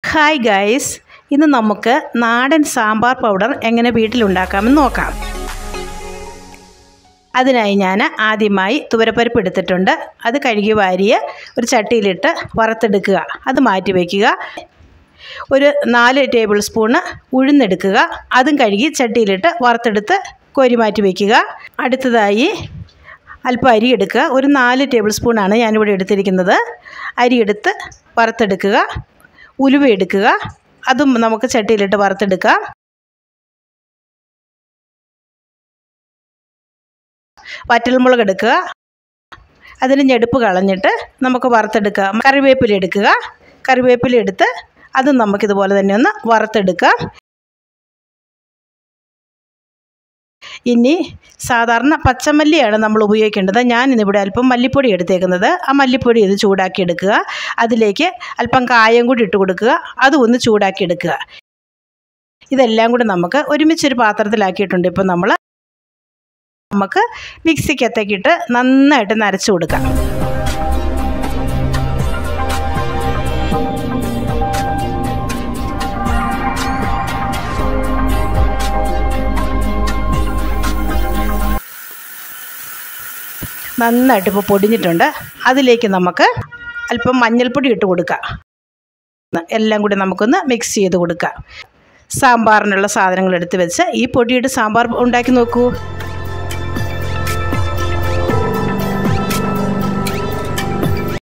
Hi guys, ഇന്ന് നമുക്ക് നാടൻ സാമ്പാർ പൗഡർ എങ്ങനെ വീട്ടിലുണ്ടാക്കാമെന്ന് നോക്കാം. അതിനായി ഞാൻ ആദ്യമായി തുവരപ്പരിപ്പ് എടുത്തിട്ടുണ്ട്. അത് കഴുകി വാരിയ ഒരു ചട്ടിയിലിട്ട് വറുത്തെടുക്കുക. അത് മാറ്റി വയ്ക്കുക. ഒരു 4 ടേബിൾ സ്പൂണ് ഉഴുന്നെടുക്കുക. അതും കഴുകി ചട്ടിയിലിട്ട് വറുത്തെടുത്ത് കോരി മാറ്റി വയ്ക്കുക. അടുത്തതായി അല്പം അരി എടുക്കുക. ഒരു 4 ടേബിൾ സ്പൂണാണ് ഞാനിവിടെ എടുത്തിരിക്കുന്നത്. അരിയെടുത്ത് വറുത്തെടുക്കുക. ഉലുവ എടുക്കുക. അതും നമുക്ക് ചട്ടിയിലിട്ട് വറുത്തെടുക്കാം. വറ്റൽമുളക് എടുക്കുക. അതിന് ഞെടുപ്പ് കളഞ്ഞിട്ട് നമുക്ക് വറുത്തെടുക്കാം. കറിവേപ്പില എടുക്കുക. കറിവേപ്പില എടുത്ത് അതും നമുക്കിതുപോലെ തന്നെ ഒന്ന് വറുത്തെടുക്കാം. ഇനി സാധാരണ പച്ചമല്ലിയാണ് നമ്മൾ ഉപയോഗിക്കേണ്ടത്. ഞാനിന്നിവിടെ അല്പം മല്ലിപ്പൊടി എടുത്തേക്കുന്നത്. ആ മല്ലിപ്പൊടി ഇത് ചൂടാക്കി എടുക്കുക. അതിലേക്ക് അല്പം കായം കൂടി ഇട്ട് കൊടുക്കുക. അതും ഒന്ന് ചൂടാക്കി എടുക്കുക. ഇതെല്ലാം കൂടി നമുക്ക് ഒരുമിച്ചൊരു പാത്രത്തിലാക്കിയിട്ടുണ്ട്. ഇപ്പം നമുക്ക് മിക്സിക്കകത്തേക്കിട്ട് നന്നായിട്ട് നരച്ചു കൊടുക്കാം. നന്നായിട്ട് ഇപ്പോൾ പൊടിഞ്ഞിട്ടുണ്ട്. അതിലേക്ക് നമുക്ക് അല്പം മഞ്ഞൾപ്പൊടി ഇട്ട് കൊടുക്കാം. എല്ലാം കൂടി നമുക്കൊന്ന് മിക്സ് ചെയ്ത് കൊടുക്കാം. സാമ്പാറിനുള്ള സാധനങ്ങൾ എടുത്ത് വെച്ച് ഈ പൊടിയിട്ട് സാമ്പാർ ഉണ്ടാക്കി നോക്കൂ.